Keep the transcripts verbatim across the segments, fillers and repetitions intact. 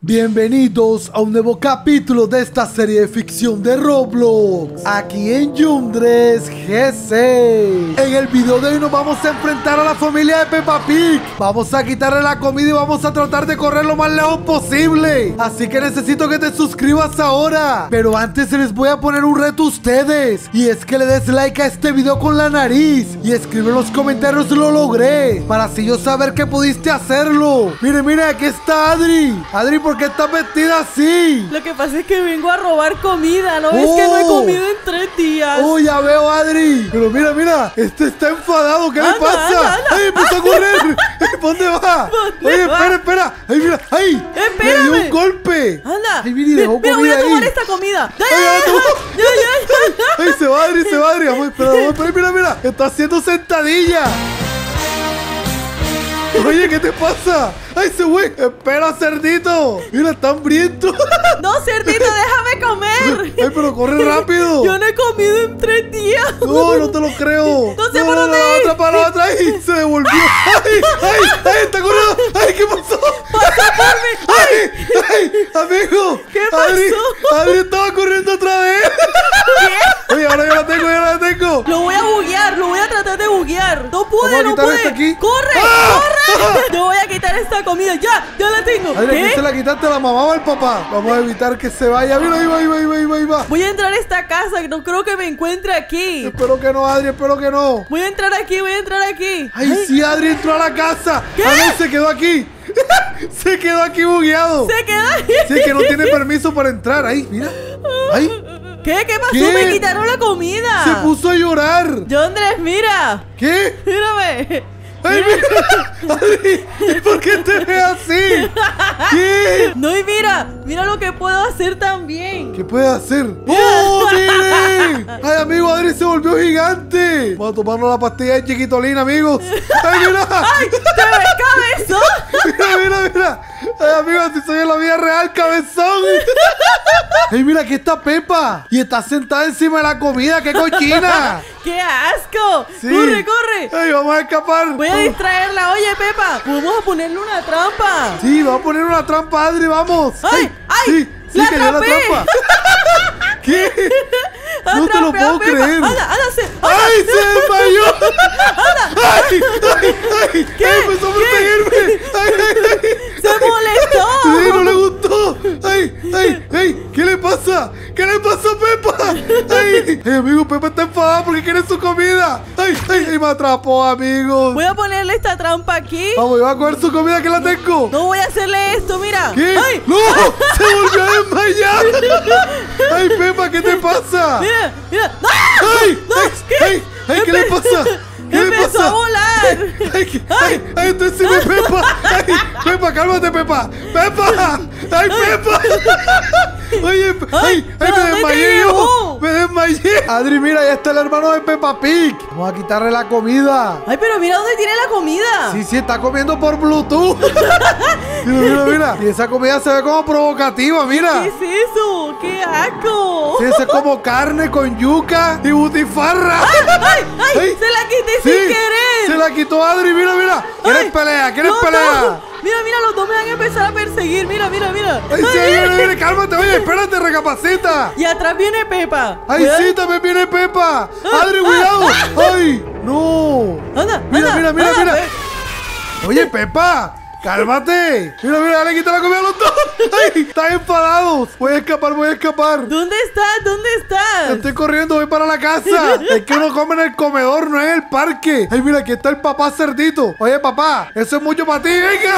Bienvenidos a un nuevo capítulo de esta serie de ficción de Roblox, aquí en Yundres G seis. En el video de hoy nos vamos a enfrentar a la familia de Peppa Pig. Vamos a quitarle la comida y vamos a tratar de correr lo más lejos posible. Así que necesito que te suscribas ahora. Pero antes les voy a poner un reto a ustedes, y es que le des like a este video con la nariz y escribe en los comentarios "lo logré", para así yo saber que pudiste hacerlo. Mire, mire, aquí está Adri. Adri, ¿por qué estás vestida así? Lo que pasa es que vengo a robar comida. ¿No ves oh. que no he comido en tres días? Oh, ya veo, Adri. Pero mira, mira, este está enfadado. ¿Qué anda, le pasa? Anda, anda. ¡Ay, empezó a correr! ¿Dónde va? ¿Dónde Oye, va? espera, espera. ¡Ay, mira! ¡Ay! Espérame. ¡Le dio un golpe! Anda. ¡Ay, mira, y dejó Mira, voy comida a tomar ahí! esta comida. Ya, Ay, ya, ya, ya, ya, ya, ya. ¡Ay, se va, Adri, se va, Adri! Vamos, espera, vamos, espera, mira, mira. Está haciendo sentadilla. Oye, ¿qué te pasa? ¡Ay, ese güey! ¡Espera, cerdito! ¡Mira, está hambriento! No, cerdito, déjame comer. ¡Ay, pero corre rápido! Yo no he comido en tres días. No, no te lo creo. No sé por dónde la ir. otra, para la otra. ¡Ay, se devolvió! ¡Ay, ay, ay! ¡Está corriendo! ¡Ay, qué pasó! Pasa por mí. ¡Ay, ay! ¡Amigo! ¿Qué Adri, pasó? Adri estaba corriendo otra vez. ¿Qué? Oye, ahora yo la tengo, yo la tengo. Lo voy a buguear, lo voy a tratar de buguear. No pude, Vamos a no quitar pude. esta aquí. ¡Corre, ¡Ah! corre! Yo voy a quitar esta comida. Ya, ya la tengo. Adri, ¿a quién ¿Qué? se la quitaste? ¿A la mamá o al papá? Vamos a evitar que se vaya. Mira, ahí va, ahí va, ahí va, ahí va, ahí va. Voy a entrar a esta casa, que no creo que me encuentre aquí. Espero que no, Adri, espero que no. Voy a entrar aquí, voy a entrar aquí. Ay, sí, Adri entró a la casa. ¿Qué? Ah, no, se quedó aquí. Se quedó aquí bugueado. Se queda ahí. Sí, que no tiene permiso para entrar. Ahí, mira. Ahí. ¿Qué? ¿Qué pasó? ¿Qué? Me quitaron la comida. Se puso a llorar. Yondres, mira. ¿Qué? Mírame. ¡Ay, mira! Adri, ¿y por qué te ves así? ¿Qué? No, y mira. Mira lo que puedo hacer también. ¿Qué puede hacer? ¡Oh, mire! ¡Ay, amigo, Adri se volvió gigante! Vamos a tomarnos la pastilla de chiquitolina, amigos. ¡Ay, mira! ¡Ay! ¡Te ves cabezón! ¡Mira, mira, mira! ¡Ay, amigos, si soy en la vida real, cabezón! ¡Ay, mira, aquí está Peppa! Y está sentada encima de la comida, ¡qué cochina! ¡Qué asco! Sí. ¡Corre, corre! ¡Ay, vamos a escapar! Voy a distraerla. Oye, Peppa, vamos a ponerle una trampa. Sí, vamos a poner una trampa, Adri, vamos. ¡Ay! ¡Ay! Sí, sí, ¡La cayó la atrapé! trampa. ¿Qué? No te lo Atrapé a puedo Peppa. creer. ¡Anda, anda! Se... ¡Ay, se desmayó! ¡Ay, ay, ay! ¿Qué? ¡Ay, empezó a perseguirme! ¡Ay, ay, ay! ¡Se molestó! Sí, no le gustó. ¡Ay, ay, ay! ¿Qué le pasa? ¿Qué le pasa a Peppa? ¡Ay! ¡Ay, amigo! Peppa está enfadada porque quiere su comida. ¡Ay, ay! ay me atrapó, amigos! Voy a ponerle esta trampa aquí. Vamos, yo voy a coger su comida que la tengo. No voy a hacerle esto, mira. ¿Qué? ¡Ay! ¡No! ¡Se volvió a desmayar! ¡Ay, Peppa! ¿Qué te pasa? Mira, mira. ¡No! ¡Ay! ¡No! ¡Ay! ¿Qué? ¡Ay! ¡Ay! ¿Qué le pasa? ¿Qué le Empezó pasa? a volar. ¡Ay! ¿qué? ¡Ay! ¡Ay! ¡Estoy encima de Peppa! ¡Ay! ¡Peppa, cálmate, Peppa! ¡Peppa! ¡Ay, Peppa! Oye, ¡ay! ¡Ay! ¿pero ¡Me dónde te desmayé yo! llevó? ¡Me desmayé! Adri, mira, ya está el hermano de Peppa Pig. Vamos a quitarle la comida. Ay, pero mira dónde tiene la comida. Sí, sí, está comiendo por Bluetooth. Mira, mira, mira. Y esa comida se ve como provocativa, mira. ¿Qué es eso? ¡Qué asco! Sí, ese es como carne con yuca y butifarra. ¡Ay, ay! Ay. ¡Se la quité Sí, sin querer! se la quitó Adri, mira, mira. ¿Quieres Ay, pelea? ¿Quieres no, pelea? no. Mira, mira, los dos me van a empezar a perseguir. Mira, mira, mira. Ay, sí, viene, viene, cálmate. Oye, espérate, recapacita. Y atrás viene Peppa. Ay, Cuidado. sí, también viene Peppa. Ah, Adri, ah, cuidado. ah. Ay, no. Anda, Mira, anda, mira, mira, anda, mira. ve. Oye, Peppa, cálmate. Mira, mira, dale, quita la comida a los dos. Ay, están enfadados. Voy a escapar, voy a escapar. ¿Dónde estás? ¿Dónde estás? Estoy corriendo, voy para la casa. Es que uno come en el comedor, no en el parque. Ay, mira, aquí está el papá cerdito. Oye, papá, eso es mucho para ti, venga.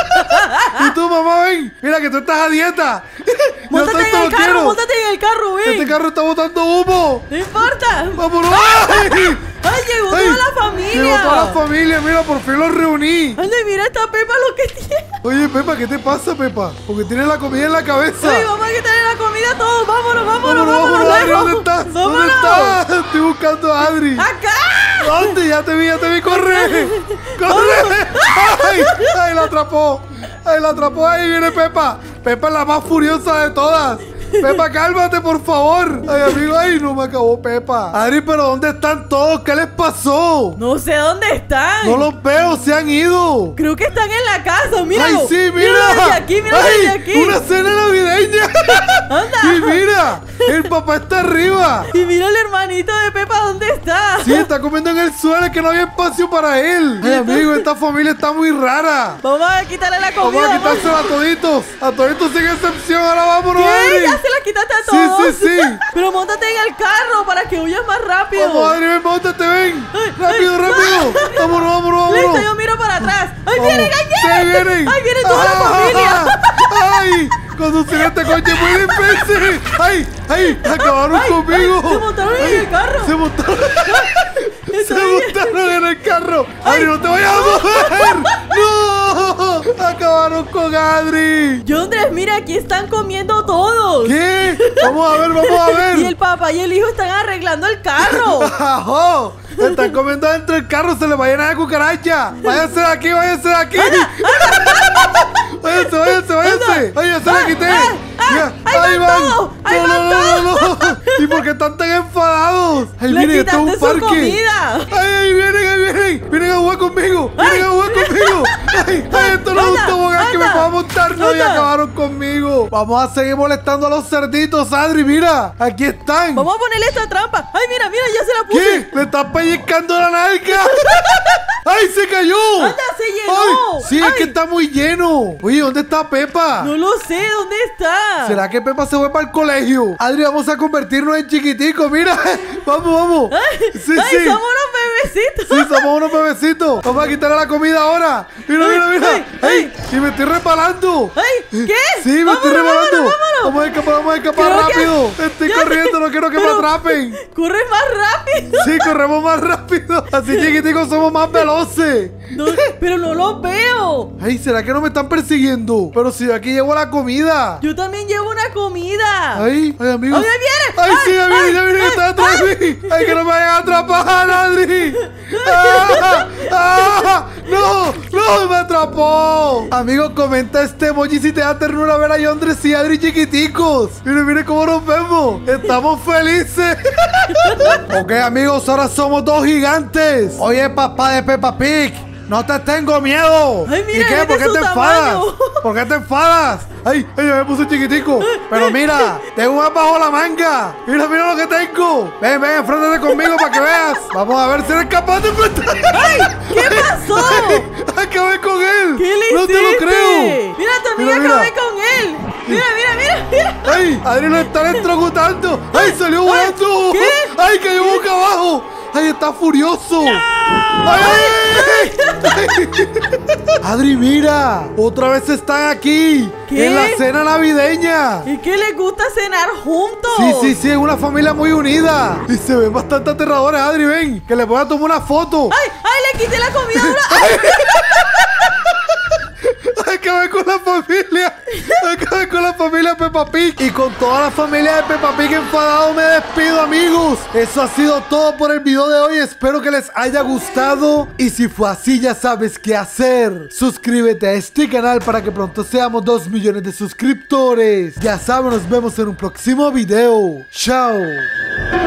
Y tú, mamá, ven. Mira que tú estás a dieta. Yo Móntate tanto en el lo carro, quiero. móntate en el carro, ven. Este carro está botando humo. No importa. ¡Vámonos! ¡Ay! ¡Ay, llegó ¡Ay! toda la familia! Llegó toda la familia, mira, por fin los reuní. Anda, mira esta Peppa lo que tiene. Oye, Peppa, ¿qué te pasa, Peppa? Porque tienes la comida en la cabeza. Ay, vamos a quitarle la comida a todos. Vámonos, vámonos, Vámonos, vámonos. vámonos, Adri, lejos. ¿dónde estás? ¿Dónde Vámonos. estás? Estoy buscando a Adri. ¡Acá! ¿Dónde? Ya te vi, ya te vi, corre. ¡Corre! ¡Ay! ¡Ay, la atrapó! ¡Ay, la atrapó! ¡Ahí viene Peppa! Peppa es la más furiosa de todas. Pepa, cálmate, por favor. Ay, amigo, ay, no me acabó Pepa. Adri, pero ¿dónde están todos? ¿Qué les pasó? No sé dónde están. No los veo, se han ido. Creo que están en la casa, míralo. Ay, sí, mira. Míralo desde aquí, míralo Ay, desde aquí. una cena navideña. Anda. Y mira, el papá está arriba. Y mira el hermanito de Pepa, ¿dónde está? Sí, está comiendo en el suelo, es que no había espacio para él. Ay, amigo, esta familia está muy rara. Vamos a quitarle la comida. Vamos a quitársela a toditos. A toditos sin excepción. Ahora vámonos, ¿Qué? Adri. Ya se la quitaste a Sí, todos. sí, sí. Pero montate en el carro para que huyas más rápido. Vamos, Adri, ven, montate, ven. Ay, Rápido, ay, rápido. Vámonos, vámonos, vámonos. Listo, yo miro para atrás. ¡Ay, Vamos. vienen, ay, Sí, vienen! vienen. ¡Ay, viene toda la Ah, familia! ¡Ay! Conducir este coche es muy difícil. ¡Ay! ¡Ay! Acabaron Ay, conmigo. ay, se montaron en Ay, el carro. Se montaron. Se Está bien. montaron en el carro. Adri, no te vayas a mover. ¡No! Acabaron con Adri. Yondres, mira, aquí están comiendo todos. ¿Qué? Vamos a ver, vamos a ver. Y el papá y el hijo están arreglando el carro. ¡Ajo! Están comiendo dentro del carro, se les va a llenar de cucaracha. Váyanse de aquí, váyanse de aquí. Váyanse, váyanse, váyanse. Ay, ya se la quité. ah, ah, Ya, ahí van todos, ahí No, van no, no, no, no. ¿Y por qué están tan enfadados? Ay, Le miren, esto es un quitaste su parque. comida. Ay, ay, vienen, ahí vienen. Vienen a jugar conmigo. Vienen a jugar conmigo. Ay, ay, esto no es un Anda, tobogán que me anda, pueda montar. No, y anda. acabaron conmigo. Vamos a seguir molestando a los cerditos, Adri. Mira, aquí están. Vamos a ponerle esta trampa. Ay, mira, mira, ya se la puse. ¿Qué? ¡Le está pellizcando la nalga! ¡Ay, se cayó! Anda, se llenó. ¡Ay! Sí, es Ay. que está muy lleno. Oye, ¿dónde está Pepa? No lo sé, ¿dónde está? ¿Será que Pepa se fue para el colegio? Adri, vamos a convertirnos en chiquiticos, mira. Vamos, vamos. Ay, Sí, ay, sí. somos unos bebecitos. Sí, somos unos bebecitos. Vamos a quitarle la comida ahora. Mira, Ay, mira, mira. ay, ¡Ay! Y me estoy resbalando. Ay, ¿qué? Sí, me Vámonos, estoy resbalando. vámonos, vámonos. Vamos a escapar, vamos a escapar Creo que- rápido. Estoy ya- corriendo, no quiero que me Pero- atrapen. Corre más rápido. Sí, corremos más rápido. Así chiquiticos somos más veloces. No, pero no los veo. Ay, ¿será que no me están persiguiendo? Pero si aquí llevo la comida. Yo también llevo una comida. Ay, ay, amigos. ¡Ay, ahí viene! Ay, sí, ya viene, ay, ya viene, que ay, está atrás de mí. Ay, que no me vayan a atrapar, Adri. ¡Ah! ¡Ah! ¡No! ¡No! ¡Me atrapó! Amigos, comenta este emoji si te da ternura ver a Yondres y Adri chiquiticos. Miren, miren cómo nos vemos. Estamos felices. Ok, amigos, ahora somos dos gigantes. Oye, papá de Peppa Pig, no te tengo miedo. Ay, mira, ¿Y qué? mira ¿Por qué su te enfadas? tamaño. ¿Por qué te enfadas? Ay, ay, ya me puse chiquitico. Pero mira, tengo más bajo la manga. Mira, mira lo que tengo. Ven, ven, enfréntate conmigo para que veas. Vamos a ver si eres capaz de enfrentar. ¡Ay! ¿Qué pasó? Ay, acabé con él. ¿Qué le no hiciste? te lo creo. Mira, también Mira, mira. acabé con él. Mira, mira, mira, mira. Ay, Adri lo está electrocutando. Ay, salió volando. ¿qué? Ay, cayó boca abajo. Ay, está furioso. Ay, ay, ay, ay. Adri, mira. Otra vez están aquí. ¿Qué? En la cena navideña. ¿Y qué les gusta cenar juntos? Sí, sí, sí, es una familia muy unida. Y se ven bastante aterradores, Adri, ven. Que les voy a tomar una foto. ¡Ay, ay! Le quité la comida a una... ¡Ay! Acabé con la familia. Acabé con la familia Peppa Pig. Y con toda la familia de Peppa Pig enfadado me despido, amigos. Eso ha sido todo por el video de hoy. Espero que les haya gustado. Y si fue así, ya sabes qué hacer. Suscríbete a este canal para que pronto seamos dos millones de suscriptores. Ya saben, nos vemos en un próximo video. Chao.